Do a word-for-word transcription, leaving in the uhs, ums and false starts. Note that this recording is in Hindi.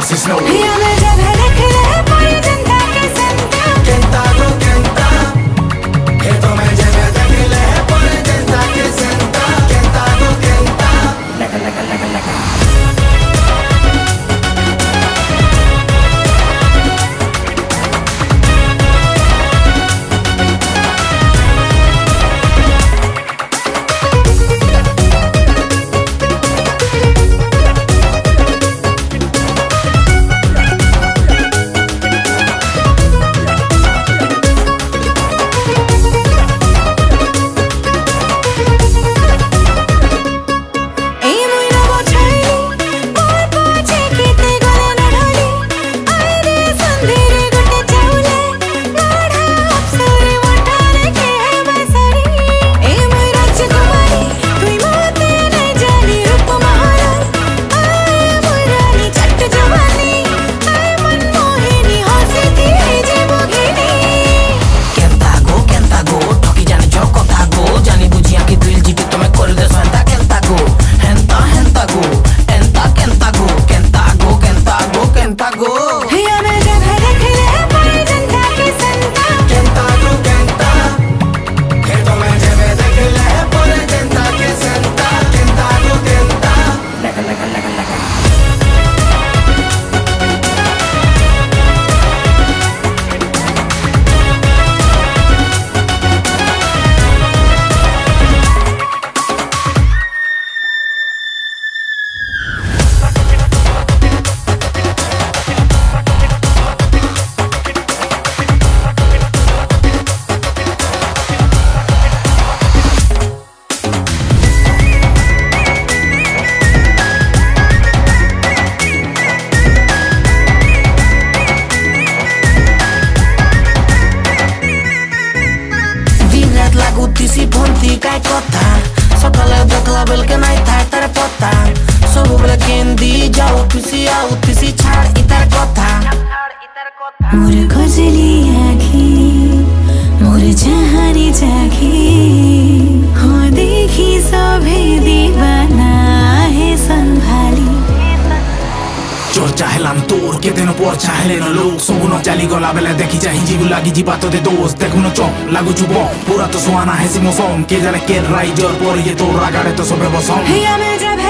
se snow. काय कथा सकाले देखला बेल के नाइ था तार पता सब बेले केंदी जाओ खुशी आओ खुशी छाड़ इतर कथा मोर खोजली आँखी मोर चाहनी जागी हो देखी सभे दीवाना है संभाली चोर चाहेलान तोर के देनो पोर चाहेले न लोग सोगुनो चाली गला बेले देखी चाहि जीगु लागी जीवातो दे दोस्त देखुनो चोम लागु चुबो पूरा तो सुहाना है सिमोसोम के जाने के राइजर पोर ये तो रागाड़े तो सबे बसोम या मैं जब